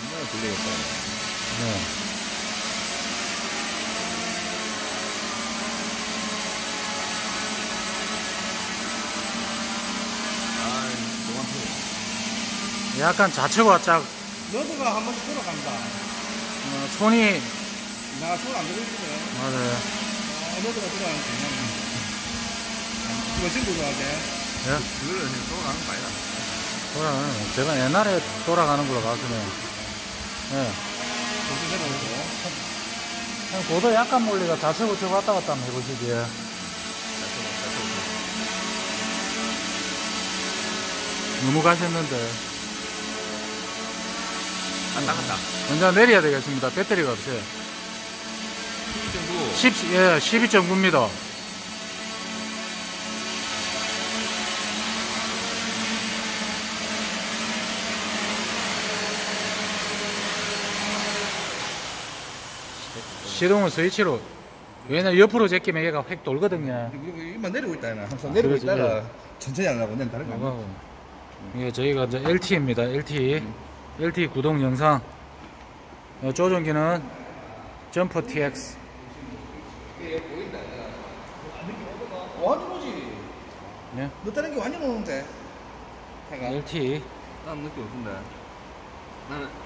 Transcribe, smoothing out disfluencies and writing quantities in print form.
들리겠다. 네. 너무 편. 약간 좌측과 짝, 너드가 한 번씩 돌아간다. 손이, 내가 손 안 들고 있거든. 맞아요. 너드가 돌아가는 거 괜찮네. 이거 지금 돌아가야 돼. 예? 그거는 돌아가는 거 아니다. 돌아가는, 제가 옛날에 돌아가는 걸로 봤으면, 예. 조심해보고. 그냥 고도 약간 몰리가 좌측 우측 왔다 갔다 한번 해보시지. 너무 가셨는데. 갔다 갔다. 먼저 내려야 되겠습니다. 배터리가 없어요. 12.9. 예, 12.9입니다. 시동은 스위치로. 왜냐면 옆으로 제끼면 얘가 획 돌거든요. 이만 내리고 있다, 나. 항상 내리고 그렇지, 있다가 천천히 안 가고, 난 다른 거 안 가. 이거 이게 저희가 이제 LT입니다. LT 구동 영상. 조종기는 점퍼 TX. 완전 오지. 네. 너 다른 게 완전 오는데. 해가. LT. 난 느낌 없는데. 나는